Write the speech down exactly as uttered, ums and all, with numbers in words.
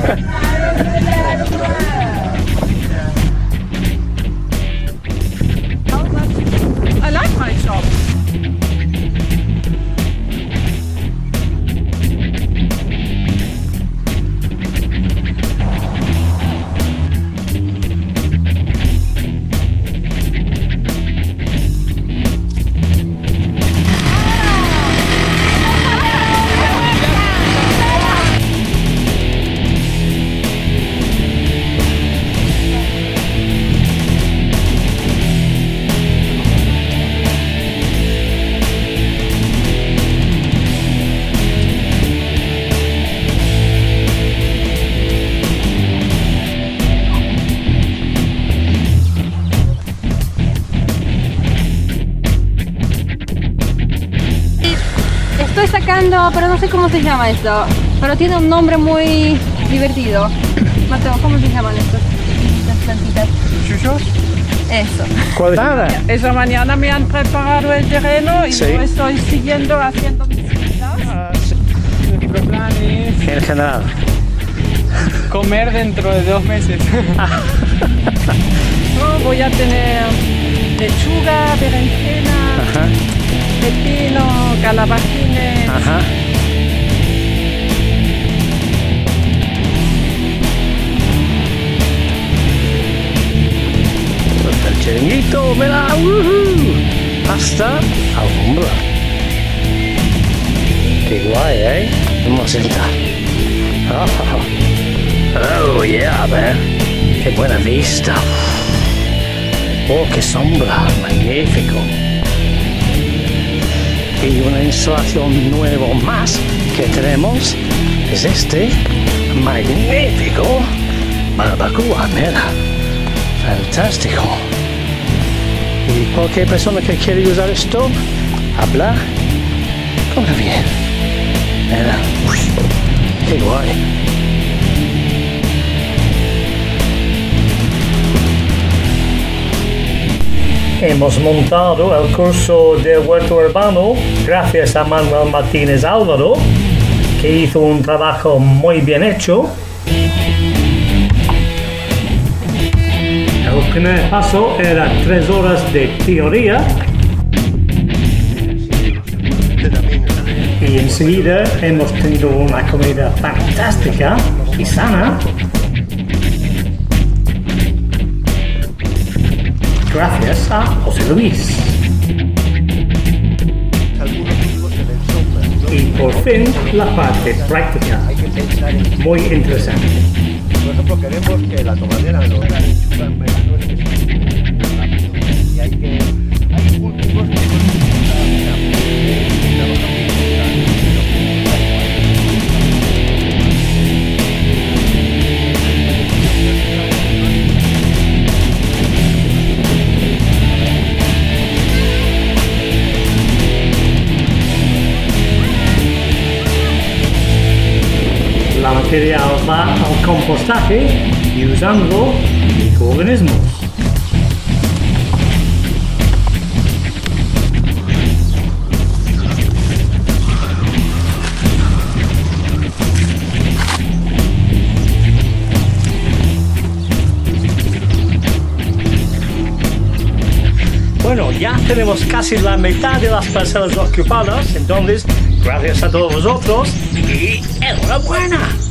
I like my shop. Estoy sacando, pero no sé cómo se llama esto. Pero tiene un nombre muy divertido. Mateo, ¿cómo se llaman estas, estas plantitas? ¿Chuchos? Eso. ¿Cuál? Nada. Esa mañana me han preparado el terreno y Sí. yo estoy siguiendo haciendo visitas. Ah, sí. Nuestro plan es En general. comer dentro de dos meses. No, voy a tener lechuga, berenjena, Ajá. pepino, calabacines. Ajá. El chiringuito me da uh, hasta alfombra. Qué guay, ¿eh? Vamos a sentar. Oh, oh yeah, man. Qué buena vista. Oh, qué sombra. Magnífico. Y una instalación nueva más que tenemos es este magnífico barbacoa, mira, fantástico. Y cualquier persona que quiera usar esto, habla, come bien. Mira, uy, qué guay. Hemos montado el curso de huerto urbano gracias a Manuel Martínez Álvaro, que hizo un trabajo muy bien hecho. El primer paso era tres horas de teoría y enseguida hemos tenido una comida fantástica y sana. Gracias a José Luis. Y por fin la parte práctica. Muy interesante. Por ejemplo, queremos que la tomadera no la lechuga en verano es que y hay que hay cultivos que La material va al compostaje y usando microorganismos. Bueno, ya tenemos casi la mitad de las parcelas ocupadas, entonces gracias a todos vosotros y enhorabuena.